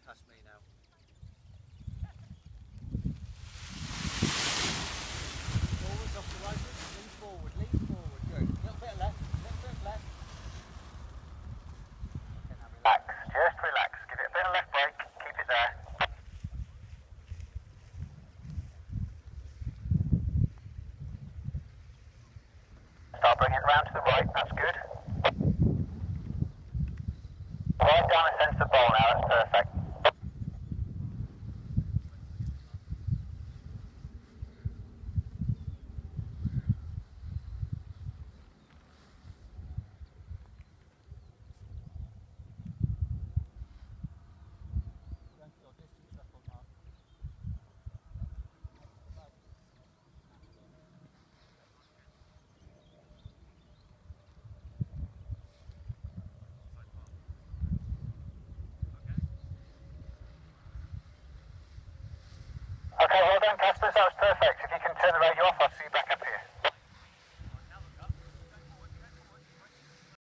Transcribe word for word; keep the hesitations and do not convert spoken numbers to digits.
past me now. Forwards off the right, lean forward, lean forward, good. A little bit of left, a little bit of left. Okay, now Relax, just relax. Give it a bit of left brake, keep it there. Start bringing it round to the right, that's good. Right down the centre of the bowl now, that's perfect. Okay, well done, Casper, that was perfect. If you can turn the radio off, I'll